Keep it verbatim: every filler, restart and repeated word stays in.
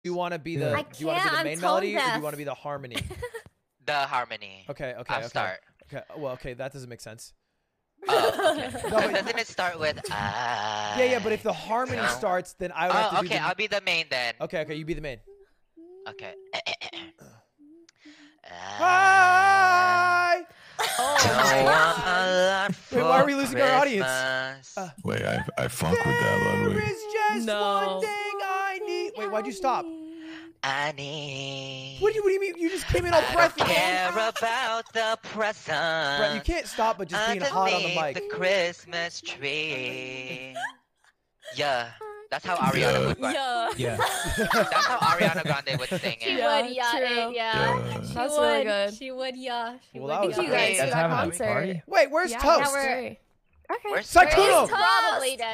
you want to be the? I Do you want to be the can't, main I'm melody, tone or do you deaf. want to be the harmony? The harmony. Okay, okay, I'll okay. start. Okay, well, okay, that doesn't make sense. Oh, okay. No, But but- doesn't it start with I? Yeah, yeah, but if the harmony No. starts, then I would have Oh, to okay. do the. I'll be the main then. Okay, okay, you be the main. Okay. Hi. Oh Wait, why are we losing our audience? Uh, Wait, I I fuck with that, There Ludwig. is just No. one thing I need. Wait, why'd you stop? I need. What do you, what do you mean? You just came in all I breathy. don't care about the present. Brett, you can't stop but just being hot on the underneath mic. the Christmas tree. Yeah, that's how Ariana would. Yeah. Yeah. That's how Ariana Grande would sing She it. Yeah, would, yeah, true. it- yeah. Yeah. She That's would. really good. She would, yeah. She Well, would. that was yeah. you great. guys You to guys that having a concert. party? Wait, where's Yeah, Toast? yeah, we're- Okay. Where's Sykkuno! He's probably dead.